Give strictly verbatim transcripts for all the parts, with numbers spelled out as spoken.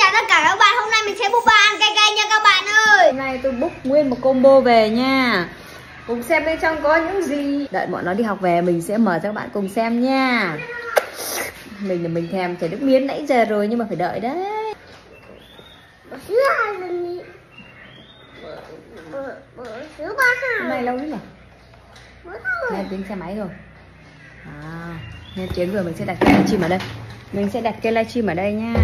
chào tất cả các bạn, hôm nay mình sẽ book ba ăn cay cay nha các bạn ơi. Hôm nay tôi book nguyên một combo về nha. Cùng xem bên trong có những gì. Đợi bọn nó đi học về mình sẽ mở cho các bạn cùng xem nha. Mình là mình thèm chảy nước miếng nãy giờ rồi nhưng mà phải đợi đấy. Hôm nay lâu lắm rồi. Nghe tiếng xe máy rồi. À, nghe tiếng rồi mình sẽ đặt cái livestream ở đây. Mình sẽ đặt cái livestream ở đây nha.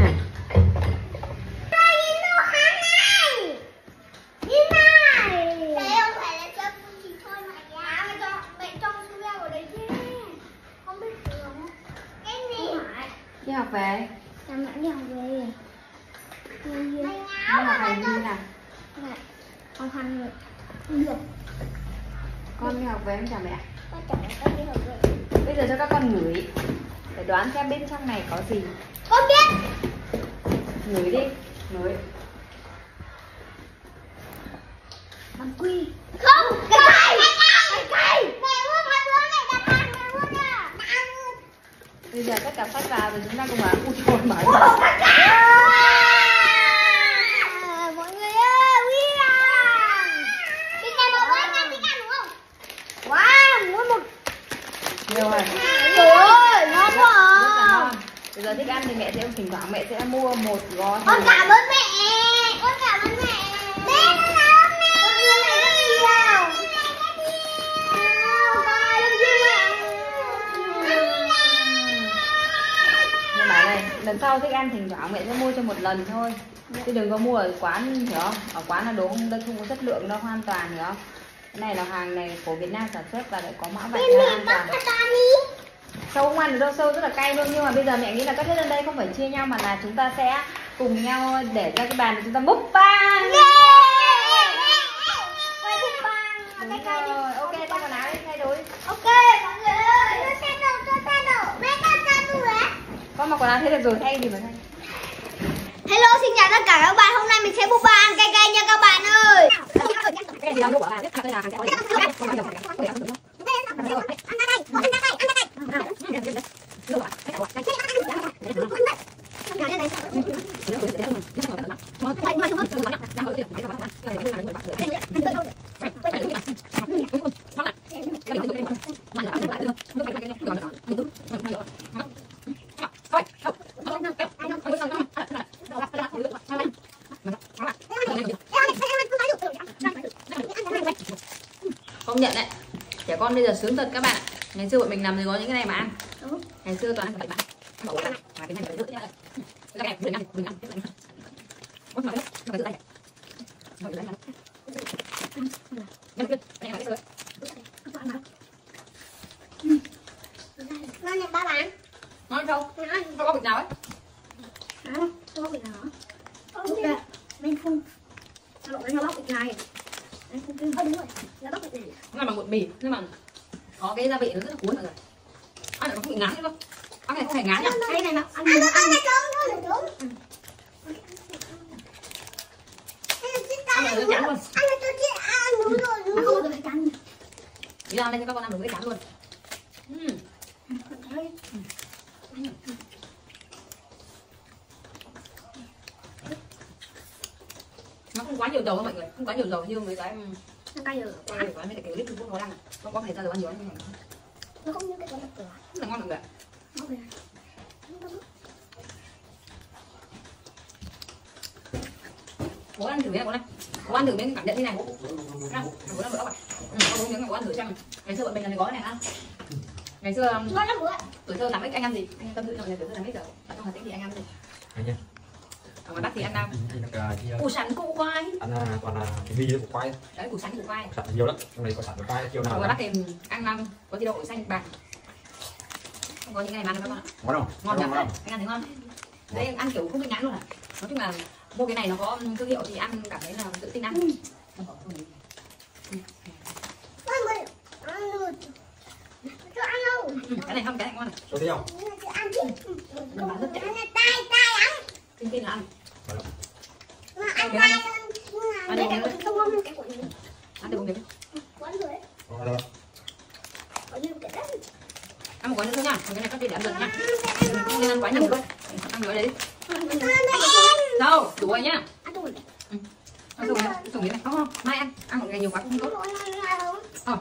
Đi học về. Sao mẹ đi học về? Đi học hành như nào? Con hành rồi. Không được. Con đi học về không chào mẹ? Con chào mẹ con đi học về. Bây giờ cho các con ngửi. Để đoán xem bên trong này có gì. Con biết. Ngửi đi. Ngửi. Bằng quy. Không, cái cây. Cái cây. Mẹ mua hai bữa này đặt hàng mẹ mua nha. Bây giờ tất cả sách vào rồi chúng ta cùng bảo ui trời mở ra. Mọi người ơi, William. Cái này một bánh ăn thích ăn đúng không? Wow, mỗi một. Nhiều rồi. Trời ơi, ngon quá à. Bây giờ thích ăn thì mẹ sẽ thỉnh thoảng mẹ sẽ mua một gói. Con cảm ơn mẹ. Con cảm ơn mẹ. Mẹ con cảm ơn mẹ. Con yêu mẹ rất nhiều. Con ai love you mẹ. Nhưng mà này, lần sau thích ăn thỉnh thoảng mẹ sẽ mua cho một lần thôi. Chứ đừng có mua ở quán, hiểu không? Ở quán là đồ không, không có chất lượng đâu, hoàn toàn, hiểu không? Cái này là hàng này của Việt Nam sản xuất và lại có mã vạch là an toàn. Sâu không ăn được đâu, sâu rất là cay luôn. Nhưng mà bây giờ mẹ nghĩ là cất hết lên đây không phải chia nhau mà là chúng ta sẽ cùng nhau để ra cái bàn để chúng ta mukbang. Quay mukbang. Đúng rồi, ok, ta quần áo đi, thay đổi. Ok, mọi người ơi. Tôi thay đồ, tôi thay đồ. Mẹ con thay đồ đấy. Con mặc quần áo thế được rồi, thay gì mà thay. Hello, xin chào tất cả các bạn. Hôm nay mình sẽ book ba ăn cay cay nha các bạn ơi. Cái gì đâu lúc ở đây, cái là hàng cái công nhận đấy, trẻ con bây giờ sướng thật các bạn. Ngày xưa bọn mình làm thì có những cái này mà ăn. Ngày xưa toàn ăn phải bạn. Bỏ ra mà cái này phải giữ nhá. Cái này mình ăn, mình ăn. Ôi trời ơi, nó phải giữ tay. Rồi lấy ra. Cái này là Ngon nhỉ ba bạn? ngon không? Không có vịt nào ấy. Không có vịt nào hả? Ok, mình không. Sao nó bóc vịt này? Anh không tin. Đúng rồi, nó bóc vịt này. Nó là bằng bột mì nhưng mà có cái gia vị nó rất là cuốn mọi người. Ăn nó không bị ngán nữa. Ăn này không hề ngán nhá. Cái này nó ăn ăn ăn này trống thôi là trống. Ăn này chán luôn. Ăn này tôi chỉ ăn đúng rồi đúng rồi. Tôi phải cắn. Đi làm đây cho các con ăn được cái chán luôn. Ừm. Nó không quá nhiều dầu đâu mọi người, không quá nhiều dầu như mấy cái Nó cay rồi. cái mấy cái clip Trung Quốc nó đang không có thể ra dầu ăn nhiều như này. Nó không như cái con cửa. Rất là ngon mọi người. Ok. Bố ăn thử nhé bố này. Bố ăn thử miếng cảm nhận như này bố. Nào, bố ăn bữa ạ. Ừ, bố miếng bố ăn thử xem. Ngày xưa bọn mình làm cái gói này ăn. Ngày xưa Ngon lắm bố ạ. tuổi thơ tám x anh ăn gì? Anh tâm sự cho mọi người tuổi thơ tám x giờ. Ở trong Hà Tĩnh thì anh ăn gì? Ở ngoài Bắc thì ăn nào? Củ sắn củ khoai. Ăn toàn là cái mì với củ khoai. Đấy, củ sắn củ khoai. Sẵn nhiều lắm, trong này có sẵn củ khoai chiều nào. Ở ngoài Bắc thì ăn năm có gì đâu ổi xanh bạc. Không có những cái này mà ăn đâu các bạn ạ. Ngon không? Ngon lắm đấy. Anh ăn thấy ngon. Đấy em ăn kiểu không bị ngán luôn à. Nói chung là mua cái này nó có thương hiệu thì ăn cảm thấy là tự tin ăn. Con mời ăn luôn. Cho ăn đâu? Ừ, cái này không, cái này ngon này. Cho đi không? Cho ăn chứ. Nó bán rất chạy. Tai tai ăn. Tin tin là ăn. Mà ăn tai ăn. Ăn được Cái không? của không? Cái của Ăn được không? Quán rồi đấy. Ngon rồi. Có như cái đấy. Ăn một gói nữa thôi nha, còn cái này cắt đi để ăn được nha. Không nên ăn quá nhiều luôn. Ăn gói đấy đi. Rồi, đâu, đủ rồi nhá. Ăn chung rồi. Ăn dùng này, dùng cái này không không, mai ăn, ăn một ngày nhiều quá cũng không tốt. Ờ.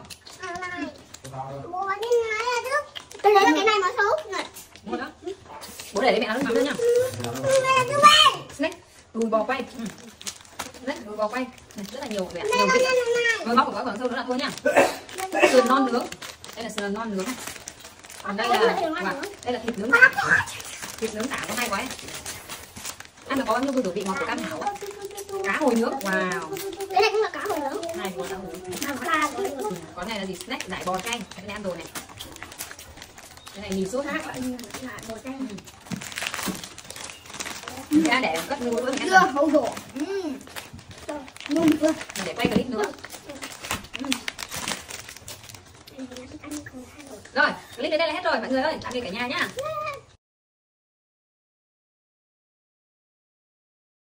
Tôi lấy cái này mà xấu này. Mua đó. Bố để đấy mẹ ăn nước mắm nữa nhá. Snack, đùi bò quay. Ừ. Snack, đùi bò quay. Này, rất là nhiều mẹ, nhiều vị. Rồi bóc một gói còn sâu nữa là thôi nhá. Sườn non nướng. Đây là sườn non nướng. Còn đây là wow, đây là thịt nướng tảng. Thịt nướng tảng có hai gói. Ăn nó có như khẩu vị ngọt của cam thảo. Cá hồi nướng. Wow. Cái này cũng là cá hồi nướng. Hai gói cá hồi nướng. Có này là gì? Snack đại bò canh. Cái này ăn rồi này. Cái này mì sốt khác lại. Bò canh. Cái để cất như bữa mình ăn. Dưa hấu đổ. Nhung chưa? Để quay clip nữa. Rồi, clip đến đây là hết rồi mọi người ơi, tạm biệt cả nhà nhá.